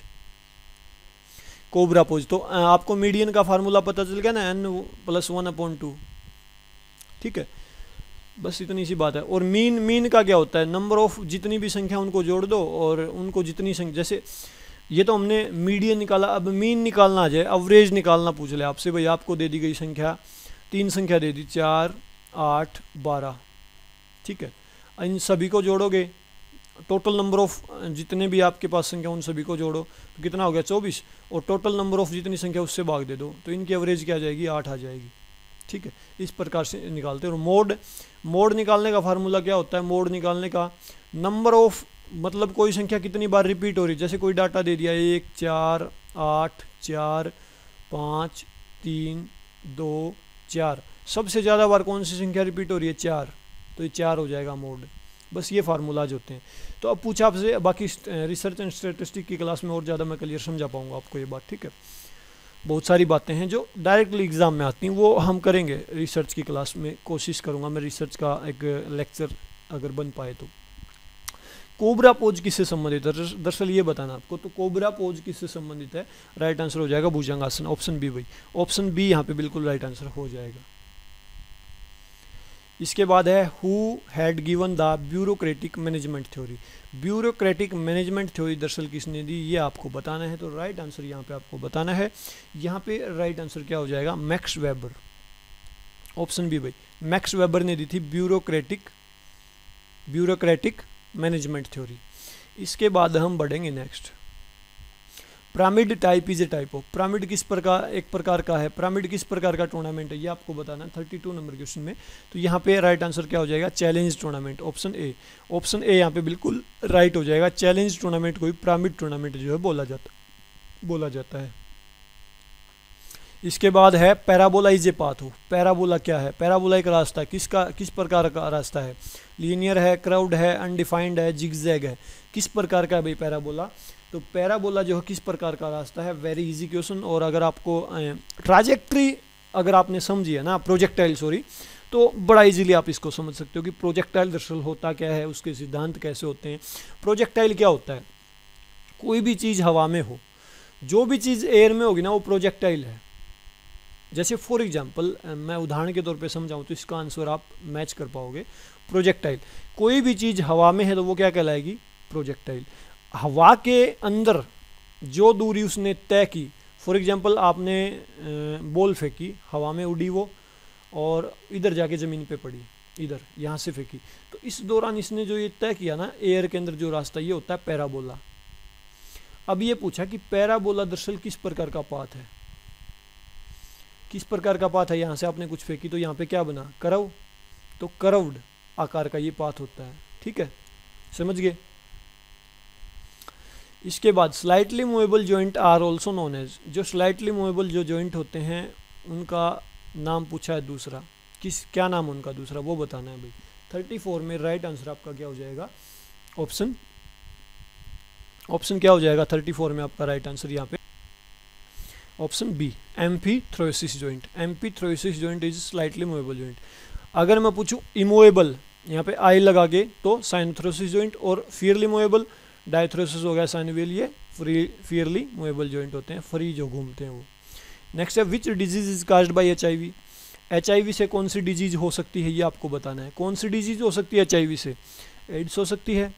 cobra pose. तो आपको मीडियन का फार्मूला पता चल गया ना, N plus one upon two. ठीक है। बस इतनी सी बात है। और मीन, मीन का क्या होता है? नंबर ऑफ जितनी भी संख्या उनको जोड़ दो और उनको जितनी संख्या, जैसे ये तो हमने मीडियन निकाला, अब मीन निकालना आ जाए, एवरेज निकालना पूछ ले आपसे भाई। आपको दे दी गई संख्या, तीन संख्या दे दी, चार, आठ, बारह। ठीक है। इन सभी को जोड़ोगे, टोटल नंबर ऑफ जितने भी आपके पास संख्या उन सभी को जोड़ो तो कितना हो गया? चौबीस। और टोटल नंबर ऑफ जितनी संख्या उससे भाग दे दो तो इनकी एवरेज क्या आ जाएगी? आठ आ जाएगी। ठीक है। इस प्रकार से निकालते हैं। और मोड, मोड निकालने का फार्मूला क्या होता है? मोड निकालने का नंबर ऑफ, मतलब कोई संख्या कितनी बार रिपीट हो रही है। जैसे कोई डाटा दे दिया, एक, चार, आठ, चार, पाँच, तीन, दो, चार, सबसे ज़्यादा बार कौन सी संख्या रिपीट हो रही है? चार। तो ये चार हो जाएगा मोड। बस ये फार्मूलाज होते हैं। तो अब पूछा आपसे, बाकी रिसर्च एंड स्टैटिस्टिक्स की क्लास में और ज़्यादा मैं क्लियर समझा पाऊँगा आपको ये बात। ठीक है। बहुत सारी बातें हैं जो डायरेक्टली एग्ज़ाम में आती हैं, वो हम करेंगे रिसर्च की क्लास में। कोशिश करूँगा मैं रिसर्च का एक लेक्चर अगर बन पाए तो। कोबरा पोज किससे संबंधित है? दरअसल ये बताना आपको। तो कोबरा पोज किससे संबंधित है? राइट आंसर हो जाएगा भुजंगासन, ऑप्शन बी भाई। ऑप्शन बी यहाँ पे बिल्कुल राइट आंसर हो जाएगा। इसके बाद है who had given the bureaucratic management theory. Bureaucratic management theory दरअसल किसने दी, ये आपको बताना है। तो राइट आंसर यहाँ पे आपको बताना है। यहाँ पे राइट आंसर क्या हो जाएगा? मैक्स वेबर, ऑप्शन बी भाई। मैक्स वेबर ने दी थी ब्यूरोक्रेटिक ब्यूरोक्रेटिक मैनेजमेंट थ्योरी। इसके बाद हम बढ़ेंगे next. Pyramid type is a type of. Pyramid किस प्रकार, एक प्रकार का है। पिरामिड किस प्रकार का टूर्नामेंट है ये आपको बताना है थर्टी टू नंबर क्वेश्चन में। तो यहाँ पे राइट आंसर क्या हो जाएगा? Challenge tournament, option A. Option A यहाँ पे बिल्कुल राइट हो जाएगा। चैलेंज टूर्नामेंट को भी पिरामिड टूर्नामेंट जो है बोला जाता बोला जाता है। इसके बाद है पैराबोला इज ए पाथ हो। पैराबोला क्या है? पैराबोला एक रास्ता, किसका किस प्रकार का रास्ता है? लीनियर है, क्राउड है, अनडिफाइंड है, जिगजैग है, किस प्रकार का है भाई पैराबोला? तो पैराबोला जो है किस प्रकार का रास्ता है? Very easy question. और अगर आपको ट्राजेक्ट्री अगर आपने समझी है ना, प्रोजेक्टाइल सॉरी, तो बड़ा इजीली आप इसको समझ सकते हो कि प्रोजेक्टाइल दरअसल होता क्या है, उसके सिद्धांत कैसे होते हैं। प्रोजेक्टाइल क्या होता है? कोई भी चीज़ हवा में हो, जो भी चीज़ एयर में होगी ना वो प्रोजेक्टाइल है। जैसे फॉर एग्जांपल मैं उदाहरण के तौर पे समझाऊं तो इसका आंसर आप मैच कर पाओगे। प्रोजेक्टाइल, कोई भी चीज़ हवा में है तो वो क्या कहलाएगी? प्रोजेक्टाइल। हवा के अंदर जो दूरी उसने तय की, फॉर एग्जांपल आपने बॉल फेंकी, हवा में उड़ी वो और इधर जाके ज़मीन पे पड़ी, इधर यहाँ से फेंकी, तो इस दौरान इसने जो ये तय किया ना एयर के अंदर जो रास्ता, ये होता है पैराबोला। अब ये पूछा कि पैराबोला दरअसल किस प्रकार का पाथ है? किस प्रकार का पाथ है? यहाँ से आपने कुछ फेंकी तो यहाँ पे क्या बना? करव। तो करव्ड आकार का ये पाथ होता है। ठीक है, समझ गए? इसके बाद slightly movable joint are also known as, जो स्लाइटली मूवेबल जो जॉइंट होते हैं उनका नाम पूछा है दूसरा, किस क्या नाम उनका दूसरा वो बताना है भाई। थर्टी फोर में राइट आंसर आपका क्या हो जाएगा? ऑप्शन ऑप्शन क्या हो जाएगा थर्टी फोर में आपका राइट आंसर यहाँ पे? Option B, amphiarthrosis joint. Amphiarthrosis joint is slightly movable joint. अगर मैं पूछूं इमूवेबल, यहाँ पे आई लगा के, तो साइनथ्रोसिस जॉइंट, और फियरली मूवेबल डायथ्रोसिस हो गया साइनोवियल, ये फ्री फियरली मूवेबल जॉइंट होते हैं, फ्री जो घूमते हैं वो। नेक्स्ट है which disease is caused by H I V. H I V से कौन सी डिजीज हो सकती है ये आपको बताना है। कौन सी डिजीज हो सकती है एच आई वी से? एड्स हो सकती है।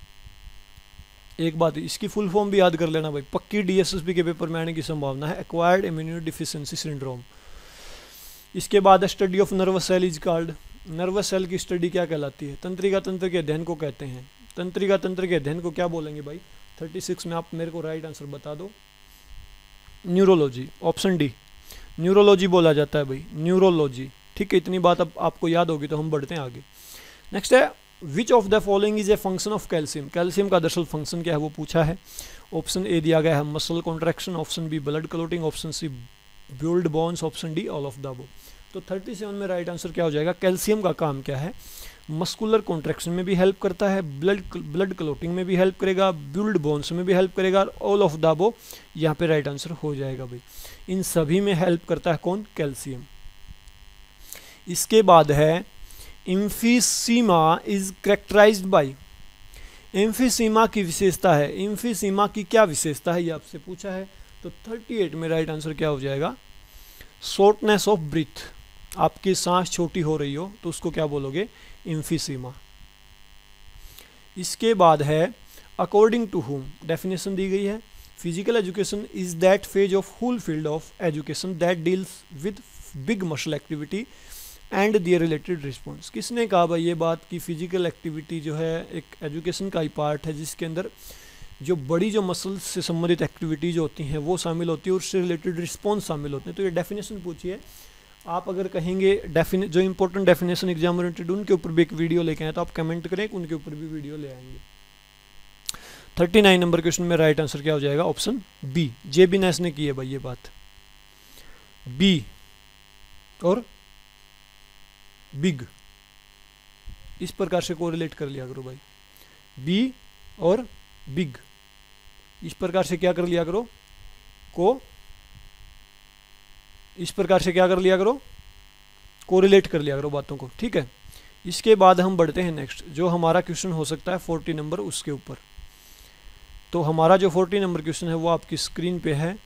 एक बात इसकी फुल फॉर्म भी याद कर लेना भाई, पक्की डी एस एस बी के पेपर में आने की संभावना है, एक्वायर्ड इम्यूनो डिफिशियंसी सिंड्रोम। इसके बाद study of nervous cell is called. Nervous cell की स्टडी क्या कहलाती है? तंत्रिका तंत्र के अध्ययन को कहते हैं। तंत्रिका तंत्र के अध्ययन को क्या बोलेंगे भाई? थर्टी सिक्स में आप मेरे को राइट आंसर बता दो। न्यूरोलॉजी, ऑप्शन डी, न्यूरोलॉजी बोला जाता है भाई, न्यूरोलॉजी। ठीक है, इतनी बात अब आपको याद होगी तो हम बढ़ते हैं आगे। नेक्स्ट है which of the following is a function of calcium. Calcium का दरअसल फंक्शन क्या है वो पूछा है। ऑप्शन ए दिया गया है muscle contraction, option B blood clotting, option C build bones, option D all of the above. तो थर्टी सेवन में राइट आंसर क्या हो जाएगा? कैल्शियम का काम क्या है? मस्कुलर कॉन्ट्रैक्शन में भी हेल्प करता है, ब्लड ब्लड क्लोटिंग में भी हेल्प करेगा, बिल्ड बोन्स में भी हेल्प करेगा, और ऑल ऑफ द अबव यहाँ पे राइट आंसर हो जाएगा भाई। इन सभी में हेल्प करता है कौन? कैल्शियम। इसके बाद है emphysema is characterized by. Emphysema की विशेषता है, एम्फीसीमा की क्या विशेषता है ये आपसे पूछा है। तो थर्टी एट में राइट आंसर क्या हो जाएगा? Shortness of breath. आपकी सांस छोटी हो रही हो तो उसको क्या बोलोगे? एम्फीसीमा। इसके बाद है अकॉर्डिंग टू हुम, डेफिनेशन दी गई है। Physical education is that phase of whole field of education that deals with big muscle activity and their related response. किसने कहा भाई ये बात कि फिजिकल एक्टिविटी जो है एक एजुकेशन का ही पार्ट है, जिसके अंदर जो बड़ी जो मसल्स से संबंधित एक्टिविटीज होती हैं वो शामिल होती है और उससे रिलेटेड रिस्पॉन्स शामिल होते हैं। तो ये डेफिनेशन पूछिए आप, अगर कहेंगे डेफिने जो इंपॉर्टेंट डेफिनेशन एग्जाम ओरिएंटेड उनके ऊपर भी एक वीडियो लेके आए तो आप कमेंट करें, उनके ऊपर भी वीडियो ले आएंगे। थर्टी नाइन नंबर क्वेश्चन में राइट आंसर क्या हो जाएगा? Option B, J B Nash ने की है भाई ये बात, बी और बिग, इस प्रकार से कोरिलेट कर लिया करो भाई, बी और बिग, इस प्रकार से क्या कर लिया करो? को इस प्रकार से क्या कर लिया करो? कोरिलेट कर लिया करो बातों को। ठीक है, इसके बाद हम बढ़ते हैं नेक्स्ट, जो हमारा क्वेश्चन हो सकता है फोर्टी नंबर उसके ऊपर। तो हमारा जो फोर्टी नंबर क्वेश्चन है वो आपकी स्क्रीन पे है।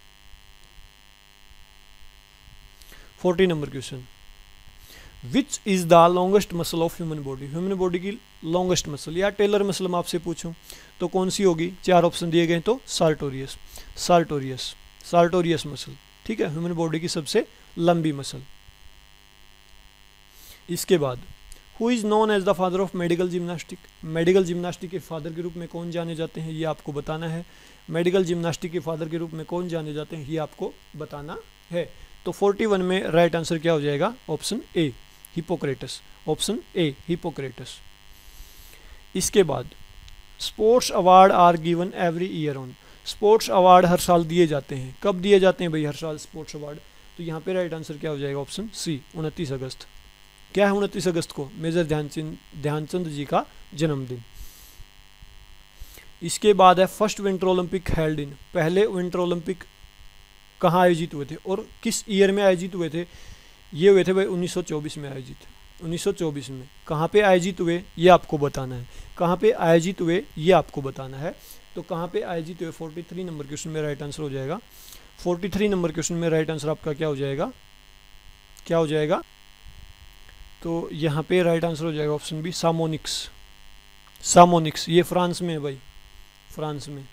फोर्टी नंबर question, which is the longest muscle of human body. Human body की लॉन्गेस्ट मसल या टेलर मसल मैं आपसे पूछूं तो कौन सी होगी? चार ऑप्शन दिए गए तो सार्टोरियस, सार्टोरियस, सार्टोरियस मसल। ठीक है, ह्यूमन बॉडी की सबसे लंबी मसल। इसके बाद who is known as the father of medical gymnastic. Medical gymnastic के फादर के रूप में कौन जाने जाते हैं ये आपको बताना है। मेडिकल जिम्नास्टिक के फादर के रूप में कौन जाने जाते हैं ये आपको बताना है। तो फोर्टी वन में राइट आंसर क्या हो जाएगा? Option A, Hippocrates, option A, Hippocrates. इसके बाद sports award are given every year on. Sports award हर साल दिए जाते हैं। कब दिए जाते हैं भाई हर साल स्पोर्ट्स अवार्ड? तो यहाँ पे राइट आंसर क्या हो जाएगा? ऑप्शन सी, उनतीस अगस्त। क्या है उनतीस अगस्त को? मेजर ध्यानचंद ध्यानचंद जी का जन्मदिन। इसके बाद है first winter Olympic held in, पहले विंटर ओलंपिक कहाँ आयोजित हुए थे और किस ईयर में आयोजित हुए थे? ये हुए थे भाई उन्नीस सौ चौबीस में आयोजित। उन्नीस सौ चौबीस में कहाँ पे आयोजित हुए ये आपको बताना है। कहाँ पे आयोजित हुए ये आपको बताना है। तो कहाँ पे आयोजित हुए? तैंतालीस नंबर क्वेश्चन में राइट आंसर हो जाएगा। तैंतालीस नंबर क्वेश्चन में राइट आंसर आपका क्या हो जाएगा? क्या हो जाएगा? तो यहाँ पे राइट आंसर हो जाएगा ऑप्शन बी, सामोनिक्स। सामोनिक्स ये फ्रांस में है भाई, फ्रांस में,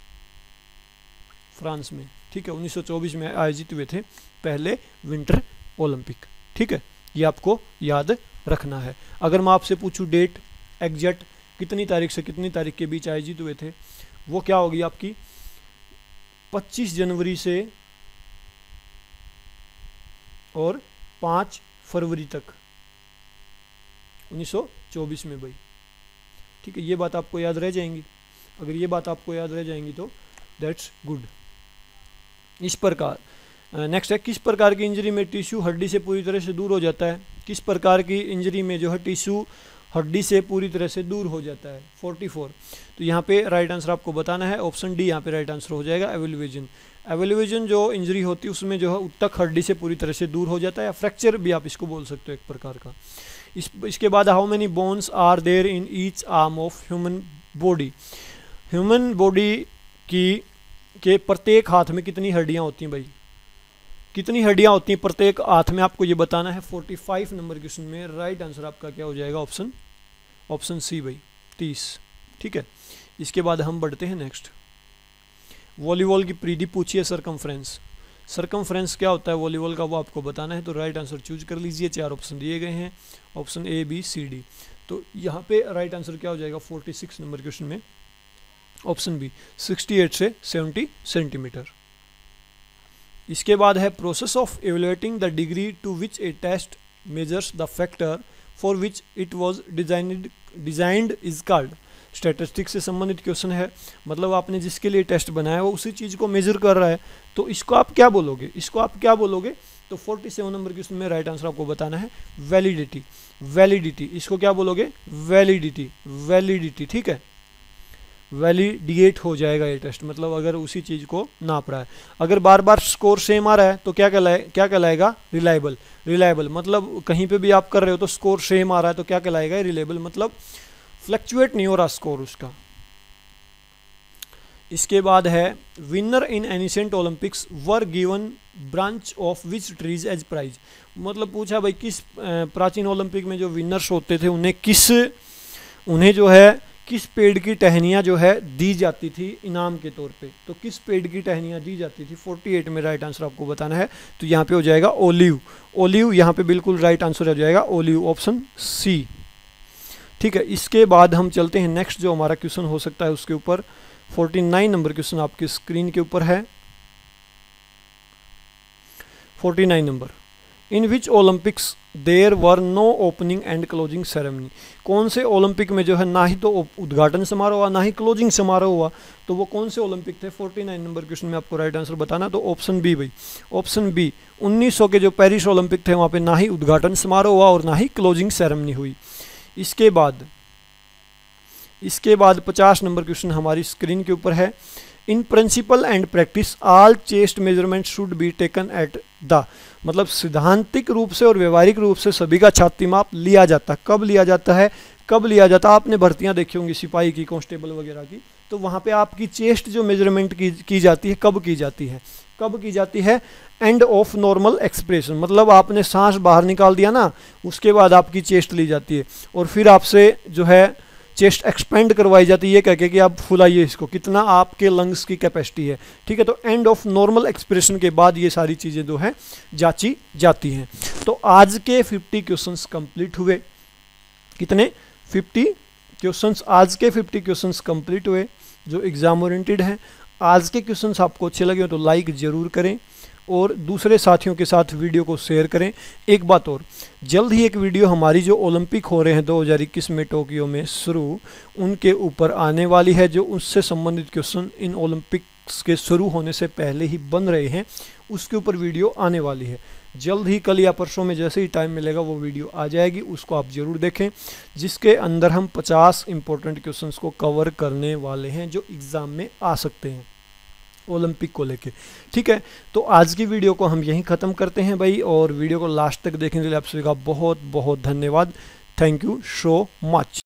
फ्रांस में। ठीक है, उन्नीस सौ चौबीस में आयोजित हुए थे पहले विंटर ओलंपिक। ठीक है, ये आपको याद रखना है। अगर मैं आपसे पूछूं डेट एग्जैक्ट कितनी तारीख से कितनी तारीख के बीच आयोजित हुए थे, वो क्या होगी आपकी? पच्चीस जनवरी से और पाँच फरवरी तक उन्नीस सौ चौबीस में भाई। ठीक है, ये बात आपको याद रह जाएंगी। अगर ये बात आपको याद रह जाएंगी तो दैट्स गुड। इस प्रकार नेक्स्ट है, किस प्रकार की इंजरी में टिश्यू हड्डी से पूरी तरह से दूर हो जाता है? किस प्रकार की इंजरी में जो है टिश्यू हड्डी से पूरी तरह से दूर हो जाता है? चौवालीस। तो यहाँ पे राइट आंसर आपको बताना है, ऑप्शन डी यहाँ पे राइट आंसर हो जाएगा, एवोल्यूजन। एवोल्यूजन जो इंजरी होती है उसमें जो है उत्तक हड्डी से पूरी तरह से दूर हो जाता है, या फ्रैक्चर भी आप इसको बोल सकते हो एक प्रकार का। इस इसके बाद how many bones are there in each arm of human body? Human body की के प्रत्येक हाथ में कितनी हड्डियाँ होती हैं भाई? कितनी हड्डियाँ होती हैं प्रत्येक हाथ में? आपको ये बताना है। पैंतालीस नंबर क्वेश्चन में राइट आंसर आपका क्या हो जाएगा? ऑप्शन ऑप्शन सी भाई, तीस। ठीक है, इसके बाद हम बढ़ते हैं नेक्स्ट। वॉलीबॉल की प्रीति पूछिए सरकमफ्रेंस। सरकमफ्रेंस क्या होता है वॉलीबॉल का, वो आपको बताना है। तो राइट आंसर चूज कर लीजिए। चार ऑप्शन दिए गए हैं, option A B C D. तो यहाँ पे राइट आंसर क्या हो जाएगा? छियालीस नंबर क्वेश्चन में ऑप्शन बी, अड़सठ से सत्तर सेंटीमीटर। इसके बाद है process of evaluating the degree to which a test measures the factor for which it was designed designed is called. Statistics से संबंधित क्वेश्चन है, मतलब आपने जिसके लिए टेस्ट बनाया वो उसी चीज़ को मेजर कर रहा है, तो इसको आप क्या बोलोगे? इसको आप क्या बोलोगे? तो सैंतालीस नंबर क्वेश्चन में राइट आंसर आपको बताना है वैलिडिटी। वैलिडिटी, इसको क्या बोलोगे? Validity, validity. ठीक है, वैलिडेट हो जाएगा ये टेस्ट, मतलब अगर उसी चीज़ को नाप रहा है। अगर बार बार स्कोर सेम आ रहा है तो क्या कहलाए क्या कहलाएगा? रिलायबल। रिलायबल मतलब कहीं पे भी आप कर रहे हो तो स्कोर सेम आ रहा है तो क्या कहलाएगा? रिलायबल, मतलब फ्लक्चुएट नहीं हो रहा स्कोर उसका। इसके बाद है winner in ancient Olympics were given branch of which trees as prize. मतलब पूछा भाई किस प्राचीन ओलंपिक में जो विनर्स होते थे उन्हें किस उन्हें जो है किस पेड़ की टहनियाँ जो है दी जाती थी इनाम के तौर पे? तो किस पेड़ की टहनियाँ दी जाती थी? अड़तालीस में राइट आंसर आपको बताना है। तो यहाँ पे हो जाएगा ओलिव। ओलिव यहाँ पे बिल्कुल राइट आंसर हो जाएगा, ओलिव, ऑप्शन सी। ठीक है, इसके बाद हम चलते हैं नेक्स्ट जो हमारा क्वेश्चन हो सकता है उसके ऊपर। उनचास नंबर क्वेश्चन आपकी स्क्रीन के ऊपर है। उनचास नंबर, in which Olympics there were no opening and closing ceremony. कौन से ओलंपिक में जो है ना ही तो उद्घाटन समारोह हुआ ना ही क्लोजिंग समारोह हुआ? तो वो कौन से ओलंपिक थे? उनचास नंबर क्वेश्चन में आपको राइट आंसर बताना। तो ऑप्शन बी भाई, ऑप्शन बी, उन्नीस सौ के जो पेरिस ओलंपिक थे वहाँ पे ना ही उद्घाटन समारोह हुआ और ना ही क्लोजिंग सेरेमनी हुई। इसके बाद इसके बाद पचास नंबर क्वेश्चन हमारी स्क्रीन के ऊपर है। In principle and practice all chest measurement should be taken at the, मतलब सिद्धांतिक रूप से और व्यवहारिक रूप से सभी का छाती माप लिया जाता है। कब लिया जाता है? कब लिया जाता है? आपने भर्तियां देखी होंगी सिपाही की, कांस्टेबल वगैरह की, तो वहाँ पे आपकी चेस्ट जो मेजरमेंट की की जाती है कब की जाती है? कब की जाती है? एंड ऑफ नॉर्मल एक्सप्रेशन, मतलब आपने सांस बाहर निकाल दिया ना, उसके बाद आपकी चेस्ट ली जाती है और फिर आपसे जो है चेस्ट एक्सपेंड करवाई जाती है ये कह के कि आप फुलाइए इसको, कितना आपके लंग्स की कैपेसिटी है। ठीक है, तो एंड ऑफ नॉर्मल एक्सप्रेशन के बाद ये सारी चीज़ें जो हैं जांची जाती हैं। तो आज के पचास क्वेश्चंस कंप्लीट हुए। कितने? पचास क्वेश्चंस। आज के पचास क्वेश्चंस कंप्लीट हुए जो एग्जाम ओरिएंटेड हैं। आज के क्वेश्चंस आपको अच्छे लगे हो तो लाइक ज़रूर करें और दूसरे साथियों के साथ वीडियो को शेयर करें। एक बात और, जल्द ही एक वीडियो हमारी जो ओलंपिक हो रहे हैं दो हज़ार इक्कीस में टोक्यो में शुरू, उनके ऊपर आने वाली है। जो उससे संबंधित क्वेश्चन इन ओलंपिक्स के शुरू होने से पहले ही बन रहे हैं, उसके ऊपर वीडियो आने वाली है। जल्द ही कल या परसों में जैसे ही टाइम मिलेगा वो वीडियो आ जाएगी, उसको आप ज़रूर देखें, जिसके अंदर हम पचास इंपॉर्टेंट क्वेश्चंस को कवर करने वाले हैं जो एग्ज़ाम में आ सकते हैं ओलंपिक को लेके। ठीक है, तो आज की वीडियो को हम यहीं ख़त्म करते हैं भाई, और वीडियो को लास्ट तक देखने के लिए आप सभी का बहुत बहुत धन्यवाद। Thank you so much.